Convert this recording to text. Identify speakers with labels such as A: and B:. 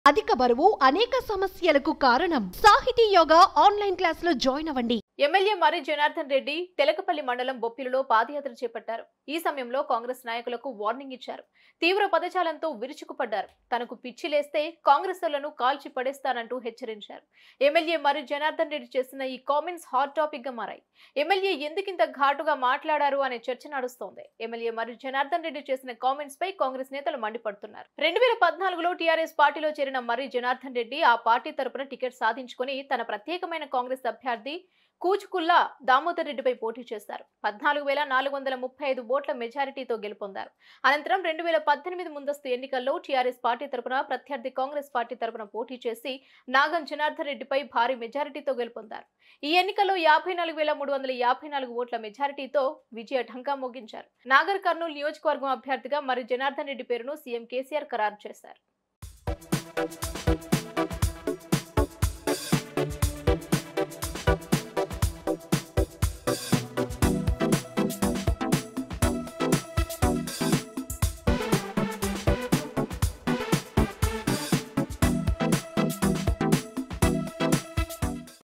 A: అధిక బరువు అనేక సమస్యలకు కారణం. సాహితీ యోగా ఆన్లైన్ క్లాసులో జాయిన్ అవ్వండి.
B: ఎమ్మెల్యే మర్రి జనార్దన్ రెడ్డి తెలకపల్లి మండలం బొప్పిలిలో పాదయాత్ర చేపట్టారు. ఈ సమయంలో కాంగ్రెస్ నాయకులకు వార్నింగ్ ఇచ్చారు. తీవ్ర పదజాలంతో విరుచుకుపడ్డారు. తనకు పిచ్చిలేస్తే కాంగ్రెస్లను కాల్చి పడేస్తానంటూ హెచ్చరించారు. ఎమ్మెల్యే మర్రి జనార్దన్ రెడ్డి చేసిన ఈ కామెంట్స్ హాట్ టాపిక్ గా మారాయి. ఎమ్మెల్యే ఎందుకింత ఘాటుగా మాట్లాడారు అనే చర్చ నడుస్తోంది. ఎమ్మెల్యే మర్రి జనార్దన్ రెడ్డి చేసిన కామెంట్స్ పై కాంగ్రెస్ నేతలు మండిపడుతున్నారు. 2014లో టీఆర్ఎస్ పార్టీలో చేరిన మర్రి జనార్దన్ రెడ్డి ఆ పార్టీ తరపున టికెట్ సాధించుకుని తన ప్రత్యేకమైన కాంగ్రెస్ అభ్యర్థి కూచుకుల్లా దామోదర్ రెడ్డిపై పోటీ చేశారు. 14,435 ఓట్ల మెజారిటీతో గెలుపొందారు. అనంతరం 2018 ముందస్తు ఎన్నికల్లో టీఆర్ఎస్ పార్టీ తరపున ప్రత్యర్థి కాంగ్రెస్ పార్టీ తరపున పోటీ చేసి నాగం జనార్దన్ రెడ్డిపై భారీ మెజారిటీతో గెలుపొందారు. ఈ ఎన్నికల్లో 54,354 ఓట్ల మెజారిటీతో విజయ ఢంకా మోగించారు. నాగర్ కర్నూలు నియోజకవర్గం అభ్యర్థిగా మర్రి జనార్దన్ రెడ్డి పేరును సీఎం కేసీఆర్ ఖరారు చేశారు.